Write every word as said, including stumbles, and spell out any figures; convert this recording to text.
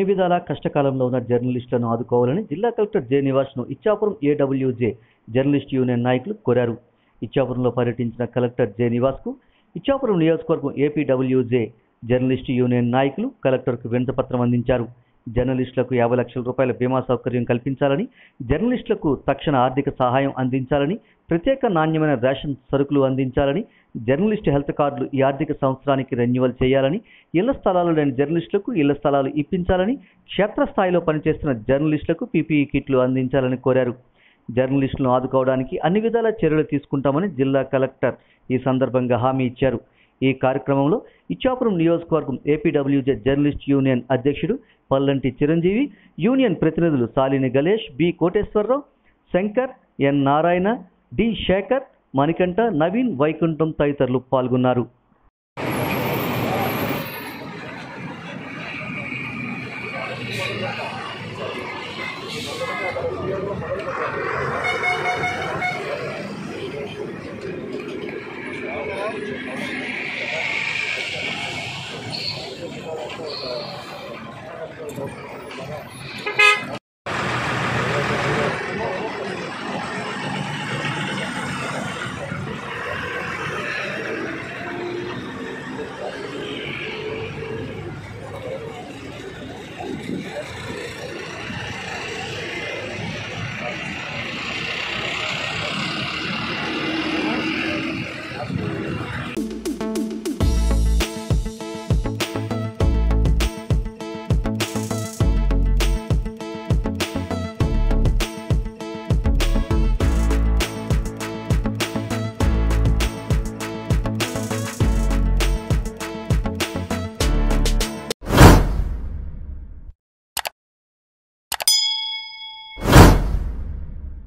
విధాలా కష్టకాలంలో ఉన్న జర్నలిస్టులను ఆదుకోవాలని జిల్లా కలెక్టర్ జె నివాస్ను ఇచ్చాపురం ఏడబ్ల్యూజే జర్నలిస్ట్ యూనియన్ నాయకులు కోరారు. ఇచ్చాపురంలో పర్యటించిన కలెక్టర్ జె నివాస్కు ఇచ్చాపురం నియోజకవర్గం ఏపీడబ్ల్యూజే జర్నలిస్ట్ యూనియన్ నాయకులు కలెక్టర్కు వినతిపత్రం అందించారు. జర్నలిస్టులకు యాభై లక్షల రూపాయల బీమా సౌకర్యం కల్పించాలని, జర్నలిస్టులకు తక్షణ ఆర్థిక సహాయం అందించాలని, ప్రత్యేక నాణ్యమైన రేషన్ సరుకులు అందించాలని, జర్నలిస్టు హెల్త్ కార్డులు ఈ ఆర్థిక సంవత్సరానికి రెన్యువల్ చేయాలని, ఇళ్ల స్థలాలు లేని జర్నలిస్టులకు ఇళ్ల స్థలాలు ఇప్పించాలని, క్షేత్రస్థాయిలో పనిచేస్తున్న జర్నలిస్టులకు పీపీఈ కిట్లు అందించాలని కోరారు. జర్నలిస్టులను ఆదుకోవడానికి అన్ని విధాల చర్యలు తీసుకుంటామని జిల్లా కలెక్టర్ ఈ సందర్భంగా హామీ ఇచ్చారు. ఈ కార్యక్రమంలో ఇచ్చాపురం నియోజకవర్గం ఏపీడబ్ల్యూజే జర్నలిస్ట్ యూనియన్ అధ్యక్షుడు పల్లంటి చిరంజీవి, యూనియన్ ప్రతినిధులు Salini Ganesh, B Koteswararao, Shankar, N Narayana, D Sekhar, Manikanta, Naveen, Vaikuntham తదితరులు పాల్గొన్నారు.